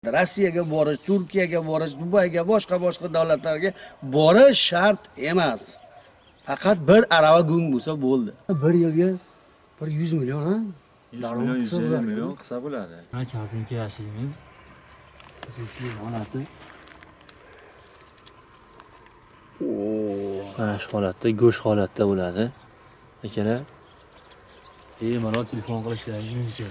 Rossiyaga borish, Turkiyaga borish, Dubayga, boshqa davlatlarga borish shart emas. Faqat bir arava go'ng bo'lsa bo'ldi. Bir yilga 100 million, ha? 100 million, 150 million qilsa bo'ladi. Mana kaltinka yashaymiz. Xususiy holati. Mana shu holatda, go'sht holatda bo'ladi. Akalar, bemalol telefon qilishlaringiz mumkin.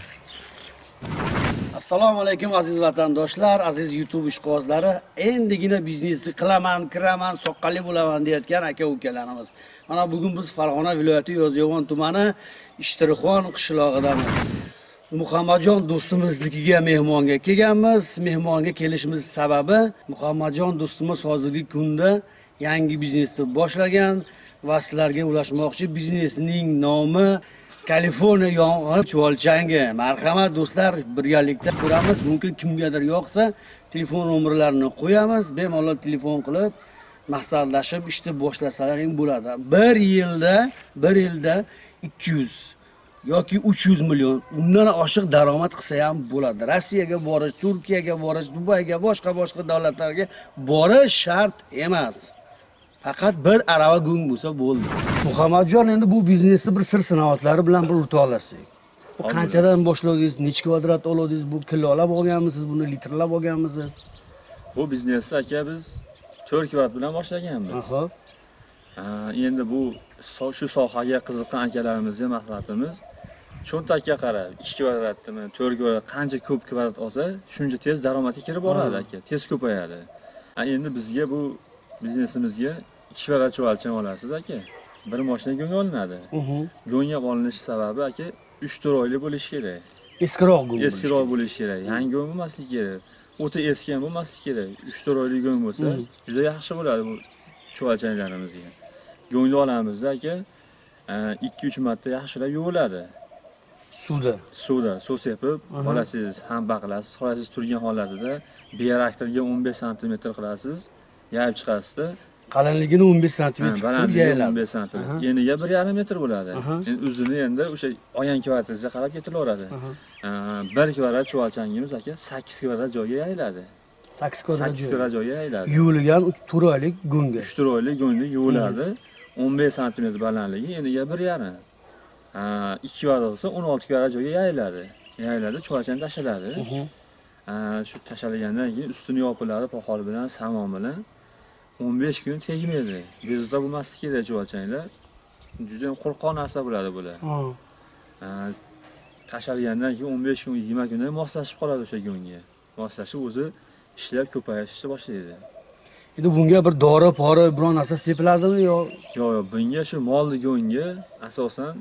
Assalomu alaykum aziz vatandoshlar, aziz YouTube ishqibozlari. Endigina biznesni qilaman, kiraman, soqqali bo'laman deyotgan aka-ukalarimiz. Mana bugun biz Farg'ona viloyati Yozyovon tumani Ishtirxon qishlog'idamiz. Muhammadjon do'stimiznikiga mehmonga kelganmiz. Mehmonga kelishimiz sababi Muhammadjon do'stimiz hozirgi kunda yangi biznesni boshlagan va sizlarga ulashmoqchi. Biznesning nomi Kaliforniya yong'in chuvalchangi. Marhamat do'stlar, birgalikda ko'ramiz. Mumkin kimgadir yoqsa, telefon nomerlarini qo'yamiz. Bemalol telefon qilib, maslahatlashib ishni boshlasalar bo'ladi. Bir yilda 200 yoki 300 million, undan oshiq daromad qilsa ham bo'ladi. Rossiyaga borish, Turkiyaga borish, Dubayga, boshqa davlatlarga borish shart emas. Faqat bir arava go'ng bo'lsa bo'ldi. Muhammadjon, endi bu biznesni bir sir sinoatlari bilan bir o'rta olasak. Bu qanchadan boshladingiz, necha kvadrat oldingiz, bu kilolab olganmisiz, buni litrlab olganmisiz? Bu biznesni aka biz 4 kvadrat bilan boshlaganmiz. Aha. Endi bu shu sohaga qiziqqan akalarimizga maslahatimiz, cho'ntakka qarab, 2 kvadratmi, 4 kvadrat qancha ko'p kvadrat olsa, shuncha tez daromadga kirib boradi aka, tez ko'payadi. Endi bizga bu biznesimizga 2 kvadrat chuvalchan olasiz aka. Bir mashina go'ng olinadi. Go'ng olinishi sababi aka 3-4 oylik bo'lishi kerak. Eskiroq bo'lishi kerak. Yangi go'ng bo'lmasligi kerak. O'ta eski ham bo'lmasligi kerak. 3-4 oylik go'ng bo'lsa, juda yaxshi bo'ladi bu chuvalchanlarimizga. Go'ngni olamiz aka, 2-3 marta yaxshilab yuviladi. Suvda suv sepib olasiz, ham baqilasiz, olasiz turgan holatida bioreaktorga 15 sm qilasiz, yayib chiqasizda. Qalinligini 15 sm qilib yayiladi. 15 sm. Eniga 1,5 metr bo'ladi. Endi uzuni endi o'sha olgan kvadratiga qarab ketilaveradi. 1 kvadrat chuvalchangimiz aka 8 kvadrat joyga yayiladi. 8 kvadrat joyga yayiladi. Yuvilgan 3 oylik go'ngga. 3 oylik go'ngga yuviladi. 15 sm balandligi, eniga 1,5. 2 kvadrat olsa 16 kvadrat joyga yayiladi, chuvalchang tashaladi. Shu tashalgandan keyin ustini yopiladi poxol bilan, samon bilan. 15 kun tegmaydi. Bezovta bo'lmasligi kerak chuvalchanglar. Juda ham qo'rqoq narsa bo'ladi bular. Tashalgandan keyin 15 kun, 20 kunda moslashib qoladi o'sha go'ngga. Moslashib o'zi ishlab ko'payishni boshlaydi. Endi bunga bir dori-pori biron narsa sepiladimi yo? Yo'q, bunga shu molli go'ngga asosan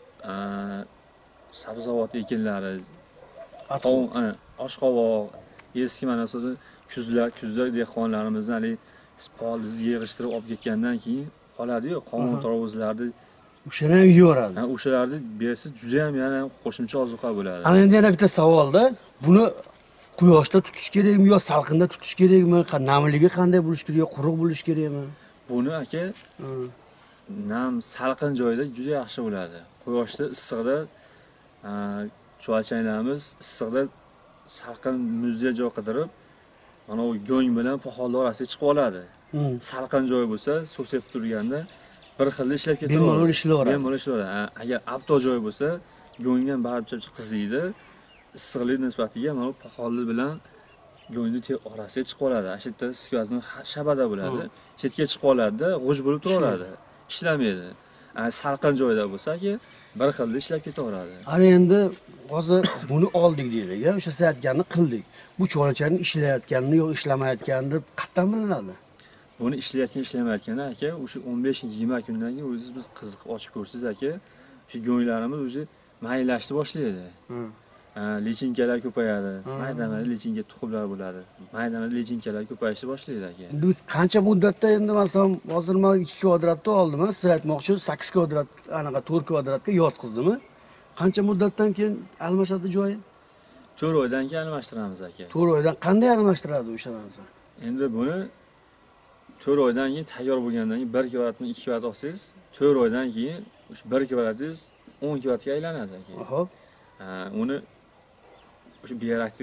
sabzavot ekinlari, oshqovoq, eski mana so'zi kuzda dehqonlarimizdan hali poliz yig'ishtirib olib ketgandan keyin qoladi-yu, qovun tarvuzlarni o'shani ham yeyoradi. O'shalarni bersiz juda ham yana qo'shimcha ozuqa bo'ladi. Ana endi yana bitta savolda, buni quyoshda tutish kerakmi yo salqinda tutish kerakmi? Namligi qanday bo'lish kerak yo quruq bo'lish kerakmi? Buni aka nam salqin joyda juda yaxshi bo'ladi. Quyoshda, issiqda chuvalchanglarimiz issiqda salqin muzli joy qidirib, mana u go'ng bilan poxolni orasiga chiqib oladi. Salqin joy bo'lsa, suv sepib turganda bir xil ishlab ketaveradi. Bemalol ishlayveradi. Agar apto joy bo'lsa, go'ngdan barcha qiziydi. Issiqlik nisbatiga mana bu poxolli bilan go'ngni orasiga chiqib oladi. Shu yerda skvazning shabada bo'ladi. Chetga chiqib oladi-da, g'uj bo'lib turaveradi. Ishlamaydi. Salqin joyda bo'lsa-ki, bir xilda ishlab ketaveradi. Ana endi hozir buni oldik deylik, o'sha siz aytganini qildik. Bu chuvalchangni ishlayotganini yo ishlamayotganini qayerdan bilinadi? Buni ishlamayotgani aka, o'sha 15-20 kundan keyin o'zingiz biz qiziqib ochib ko'rsangiz aka, shu go'nglarimiz o'zi maylashni boshlaydi. Lichinkalar ko'payadi. Mayda-mayda lichinka tuxumlar bo'ladi. Mayda-mayda lichinkalar ko'payishni boshlaydi aka. Bu qancha muddatda endi masalan hozir men 2 kvadratda oldim, siz aytmoqchi 8 kvadrat, anaqa 4 kvadratga yotqizdimi? Qancha muddatdan keyin almashadi joyi? 4 oydan keyin almashtiramiz aka. 4 oydan qanday almashtiradi o'sha narsa? Endi buni 4 oydan keyin tayyor bo'lgandan keyin 1 kvadratni 2 kvadrat olsangiz, 4 oydan keyin o'sha 1 kvadratingiz 10 kvadratga aylanadi aka. Uni o'sha bioreaktorga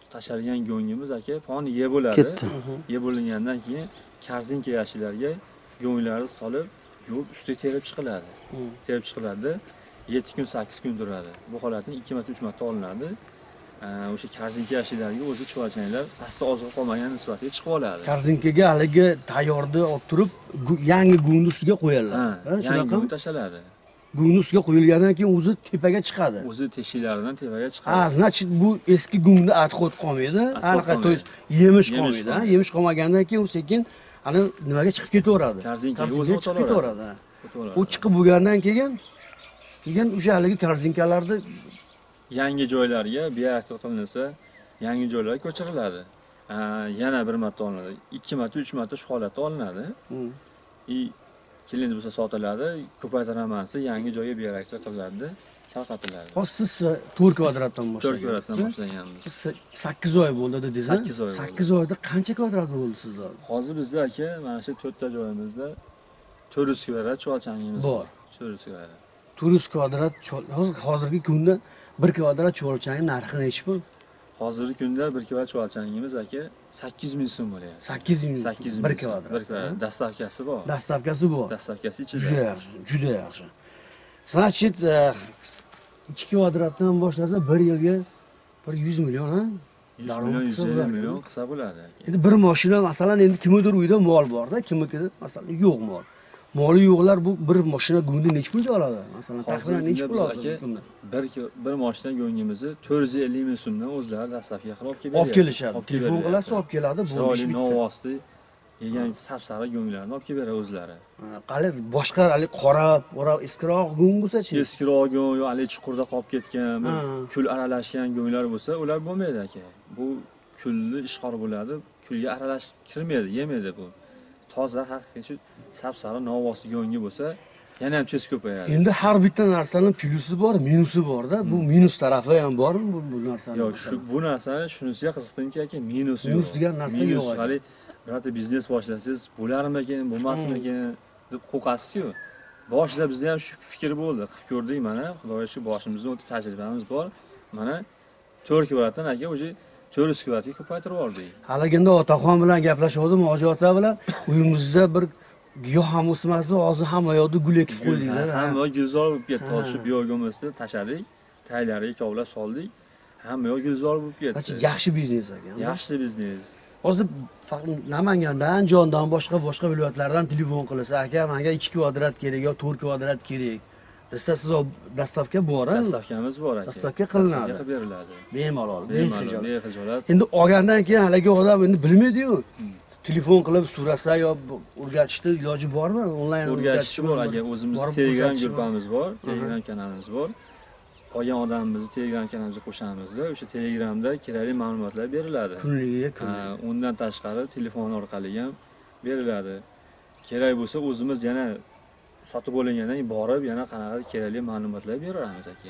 tashalgan go'ngimiz aka poni yeb bo'ladi. Ketdi. Yeb bo'lingandan keyin korzinka yashilarga go'nglarni solib, yuvib ustiga terib chiqiladi. Terib chiqiladi. 7 kun 8 kun turadi. Bu holatni 2 marta 3 marta olinadi. O'sha korzinka yashilarga o'zi chuvalchanglar pastda oziq qolmagan nisbatiga chiqib oladi. Korzinkaga haligi tayyorni olib turib, yangi go'ngni ustiga qo'yiladi. Yangi go'ng tashaladi. Go'ngni ustiga qo'yilgandan keyin o'zi tepaga chiqadi. O'zi teshiklaridan tepaga Ha, chiqadi. значит bu eski go'ngni atqot qolmaydi. Anaqa to есть yemish qolmaydi, ha? Yemish qolmagandan keyin u sekin ana nimaga chiqib ketaveradi. Korzinkaga Korzinkaga o'zi chiqib ketaveradi. ha. O'taveradi. U chiqib bo'lgandan keyin o'sha haligi korzinkalarni Yangi joylarga beaktiv qilinsa, yangi joylarga ko'chiriladi. Yana bir marta olinadi. 2 marta, 3 marta shu holatda olinadi. Keyin bo'lsa sotiladi, ko'paytiraman desa yangi joyga beaktiv qilinadi, tarqatiladi. hozir siz 4 kvadratdan 4 boshlagansiz. kvadratdan boshlaganmiz. 8 oy bo'ldi dedingiz. 8 oy bo'ldi. 8 oyda qancha kvadrat bo'ldi sizda? Hozir bizda aka mana shu 4 ta joyimizda 400 kvadrat chuvalchangimiz Bor. 400 kvadrat. 400 kvadrat hozirgi kunda 1 kvadrat cho'lchangning narxi nechi pul? Hozirgi kunda 1 kvadrat chuvalchangimiz aka 800 ming so'm bo'lyapti. 800 ming. 800 1 ming so'm. kvadrat. 1 kvadrat. Dastavkasi bor. Dastavkasi bor. Dastavkasi ichida. Juda yaxshi, juda yaxshi. Значит, 2 kvadratdan boshlasa 1 yilga 100 million, ha? 100 million, 150 million qilsa bo'ladi. Endi bir mashina masalan endi kimnidir uyida mol bor-da, kimnikida masalan yo'q mol. Moli yo'qlar bu bir mashina go'ngni necha pulga oladi? Masalan, taxminan necha pul oladi? Bir mashina go'ngimizni 450 ming so'mdan o'zlari dastavka qilib olib keladi. Olib kelishadi. Telefon qilasiz, olib keladi, bu ish Chiroyli bitdi. novvosti yegan sap-sariq go'nglarni olib kelib beradi o'zlari. Qani boshqa hali qora eskiroq go'ng bo'lsa-chi? Eskiroq go'ng yo hali chuqurda qolib ketgan, bir kul aralashgan go'nglar bo'lsa, ular bo'lmaydi aka. Bu kulli ishqor bo'ladi, kulga aralash kirmaydi, yemaydi bu. Toza haqiqiy shu sap-sariq novvosti go'ngi bo'lsa, yana ham tez ko'payadi. Endi har bitta narsaning plyusi bor, minusi bor-da. Bu minus tarafi ham bormi bu narsani? Yo'q, bu narsani shunisiga qiziqdimki aka, minusi yo'q. Minus degan narsa yo'q. Hali birorta biznes boshlasangiz, bo'larmikin, bo'lmasmikin deb qo'rqasiz-ku. Boshida bizda ham shu fikr bo'ldi. Qilib ko'rdik mana, xudoga shu boshimizda o'ta tajribamiz bor. Mana 4 kvadratdan aka o'zi 400 kvadratga ko'paytirib oldik. Haliganda otaxon bilan gaplashgandim, Hoji ota bilan uyimizda bir giyoh ham o'smasi, hozir hamma yoqda gul ekib qo'ydik-da. Hamma gulzor bo'lib ketdi. Hozir shu biogomasni tashadik, taylariga kovlab soldik. Hamma yoq gulzor bo'lib ketdi. Yaxshi biznes ekan. Yaxshi biznes. Hozir Namangandan, Andijondan, boshqa viloyatlardan telefon qilsa, aka, menga 2 kvadrat kerak yo 4 kvadrat kerak. Desa siz dastavka bor, ha? Dastavkamiz bor aka. Dastavka qilinadi. Dastavka beriladi. Bemalol, bexijolat. Endi olgandan keyin haligi odam endi bilmaydi-yu. Telefon qilib so'rasa yo o'rgatishda iloji bormi? Onlayn o'rgatish bor aka. O'zimiz Telegram guruhimiz bor, Telegram kanalimiz bor. Olgan odamimizni Telegram kanalimizga qo'shamizda, o'sha Telegramda kerakli ma'lumotlar beriladi. Kunligiga. Undan tashqari telefon orqali ham beriladi. Kerak bo'lsa o'zimiz yana sotib olingandan borib yana qanaqa kerakli ma'lumotlar beramiz aka.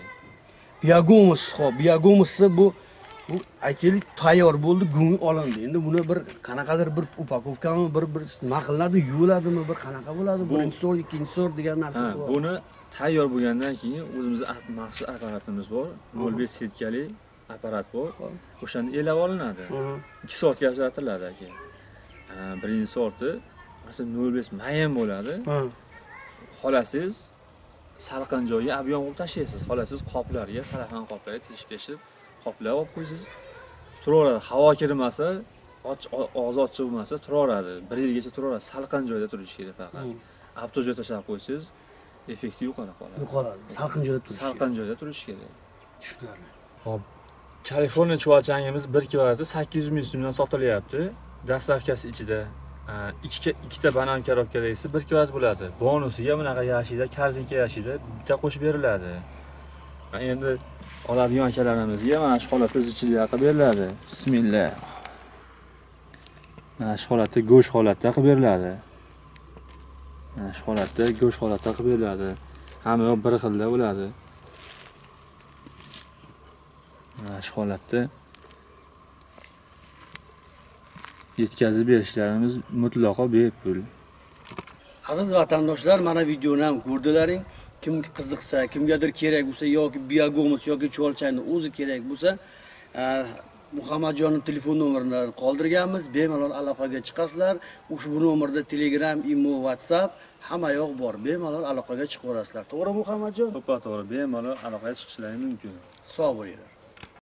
Biogomusni bu aytaylik tayyor bo'ldi, go'ng olindi. Endi buni bir qanaqadir bir upakovkami, bir nima qilinadi, yuviladimi, bir qanaqa bo'ladi? Birinchi sort, ikkinchi sort degan narsa bor. Buni tayyor bo'lgandan keyin o'zimizning maxsus apparatimiz bor. 05 setkali apparat bor. O'shani elab olinadi. 2 soatga ajratiladi aka. Birinchi sorti masalan 05 mayin bo'ladi. Xolasiz salqin joyga ob'yom qilib tashlaysiz. Xolasiz qoplarga, salafan qoplarga teshib qoplab olib qo'ysiz. Turaveradi. Havo kirmasa, og'zi ochiq bo'lmasa turaveradi. 1 yilgacha turaveradi. Salqin joyda turishi kerak faqat. Avtojoy tashlab qo'ysiz, effekti yo'qoladi. Yo'qoladi. Salqin joyda turishi kerak. Salqin joyda turishi kerak. Tushunarli. Hop. Kaliforniya chuvalchangimiz 1 kvadrati 800 ming so'mdan sotilyapti. Dastavkasi ichida ikkita banan korobkada esa 1 kvadrat bo'ladi. Bonusiga bunaqa yashida, korzinka yashida bitta qo'shib beriladi. Endi oladigan akalarimizga mana shu holatda zichilga qilib beriladi. Bismillah. Mana shu holatda go'sht holatda qilib beriladi. Mana shu holatda go'sht holatda qilib beriladi. Hamma yoq bir xilda bo'ladi. Mana shu holatda yetkazib berishlarimiz mutlaqo bepul. Aziz vatandoshlar, mana videoni ham ko'rdilaring. Kimga qiziqsa, kimgadir kerak bo'lsa yoki biogomus yoki cho'lchangni o'zi kerak bo'lsa, Muhammadjonning telefon nomerini qoldirganmiz. Bemalol aloqaga chiqasizlar. Ushbu nomerda Telegram, Imo, WhatsApp hamma yoq bor. Bemalol aloqaga chiqaverasizlar. To'g'ri Muhammadjon? To'ppa to'g'ri, bemalol aloqaga chiqishlari mumkin. Sog' bo'linglar.